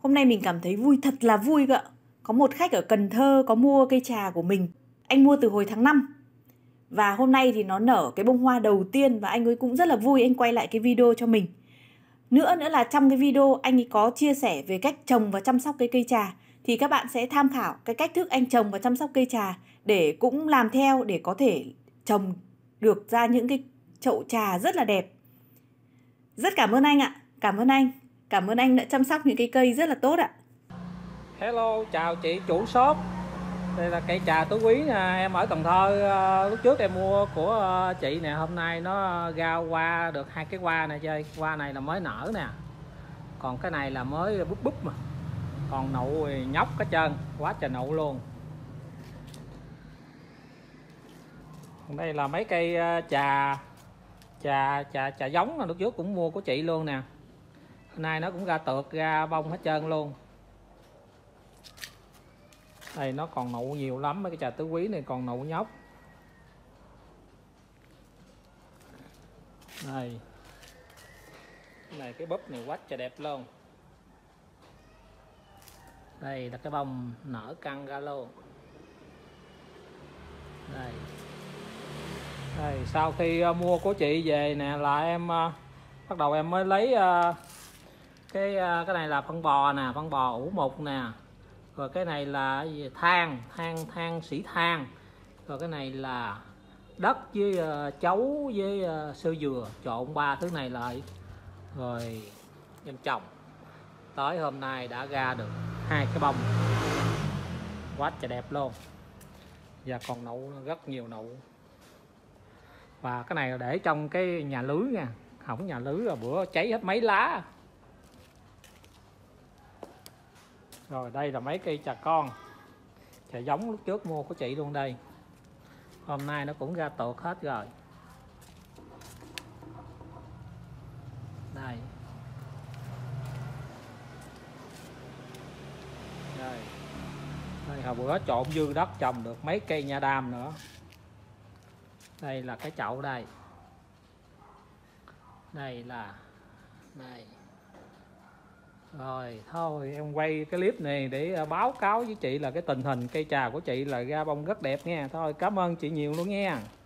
Hôm nay mình cảm thấy vui, thật là vui cơ. Có một khách ở Cần Thơ có mua cây trà của mình. Anh mua từ hồi tháng 5. Và hôm nay thì nó nở cái bông hoa đầu tiên và anh ấy cũng rất là vui, anh quay lại cái video cho mình. Nữa là trong cái video anh ấy có chia sẻ về cách trồng và chăm sóc cái cây trà. Thì các bạn sẽ tham khảo cái cách thức anh trồng và chăm sóc cây trà để cũng làm theo để có thể trồng được ra những cái chậu trà rất là đẹp. Rất cảm ơn anh ạ. Cảm ơn anh. Cảm ơn anh đã chăm sóc những cái cây rất là tốt ạ. Hello, chào chị chủ shop. Đây là cây trà tứ quý nè, em ở Cần Thơ. Lúc trước em mua của chị nè, hôm nay nó ra hoa được 2 cái hoa nè chơi. Hoa này là mới nở nè, còn cái này là mới búp búp mà, còn nụ nhóc hết trơn, quá trời nụ luôn. Đây là mấy cây trà giống là lúc trước cũng mua của chị luôn nè, hôm nay nó cũng ra tược ra bông hết trơn luôn. Đây nó còn nụ nhiều lắm, mấy cái trà tứ quý này còn nụ nhóc. Đây, cái này cái búp này quá trời đẹp luôn. Đây là cái bông nở căng ra luôn. Đây, đây sau khi mua của chị về nè là em bắt đầu em mới lấy cái này là phân bò nè, phân bò ủ mục nè. Rồi cái này là gì? Than sỉ than. Rồi cái này là đất với chấu với sơ dừa, trộn 3 thứ này lại rồi em trồng. Tới hôm nay đã ra được 2 cái bông quá trời đẹp luôn, và còn nụ rất nhiều nụ. Và cái này là để trong cái nhà lưới nha, không nhà lưới là bữa cháy hết mấy lá. Rồi đây là mấy cây trà con, trà giống lúc trước mua của chị luôn đây. Hôm nay nó cũng ra tược hết rồi. Đây. Đây. Đây hồi bữa trộn dư đất trồng được mấy cây nha đam nữa. Đây là cái chậu đây. Đây là đây. Rồi thôi em quay cái clip này để báo cáo với chị là cái tình hình cây trà của chị là ra bông rất đẹp nha. Thôi cảm ơn chị nhiều luôn nha.